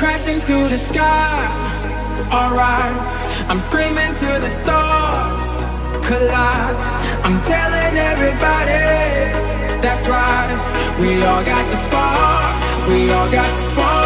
crashing through the sky. Alright, I'm screaming till the stars collide. I'm telling everybody, that's right. We all got the spark, we all got the spark.